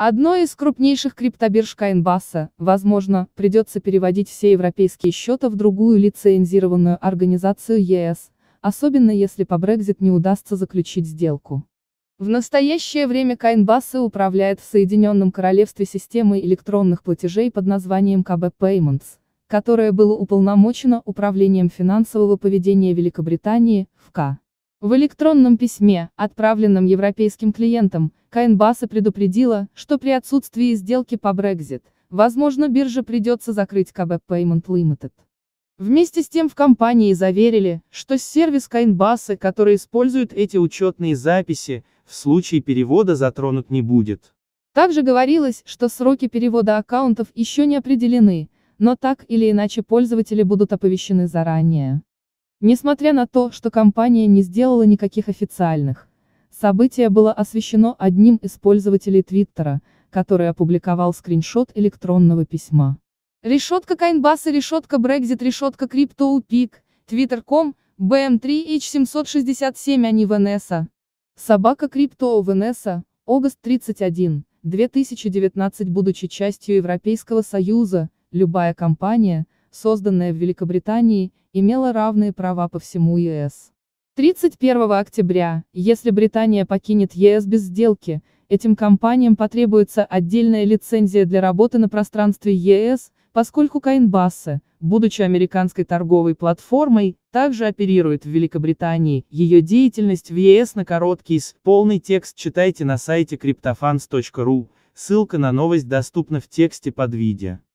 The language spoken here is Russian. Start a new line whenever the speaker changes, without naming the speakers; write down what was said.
Одной из крупнейших криптобирж Coinbase, возможно, придется переводить все европейские счета в другую лицензированную организацию ЕС, особенно если по Brexit не удастся заключить сделку. В настоящее время Coinbase управляет в Соединенном Королевстве системой электронных платежей под названием KB Payments, которое было уполномочено Управлением финансового поведения Великобритании, ФК. В электронном письме, отправленном европейским клиентам, Coinbase предупредила, что при отсутствии сделки по Brexit, возможно, бирже придется закрыть KB Payment Limited. Вместе с тем в компании заверили, что сервис Coinbase, который использует эти учетные записи, в случае перевода затронут не будет. Также говорилось, что сроки перевода аккаунтов еще не определены, но так или иначе пользователи будут оповещены заранее. Несмотря на то, что компания не сделала никаких официальных, событие было освещено одним из пользователей Твиттера, который опубликовал скриншот электронного письма. Решетка Coinbase, решетка Brexit, решетка CryptoPeak, Twitter.com, BM3H767 Ани Венеса. Собака Crypto Венеса, August 31, 2019. Будучи частью Европейского Союза, любая компания, созданная в Великобритании, имела равные права по всему ЕС. 31 октября, если Британия покинет ЕС без сделки, этим компаниям потребуется отдельная лицензия для работы на пространстве ЕС, поскольку Coinbase, будучи американской торговой платформой, также оперирует в Великобритании. Ее деятельность в ЕС на короткий полный текст читайте на сайте cryptofans.ru, ссылка на новость доступна в тексте под видео.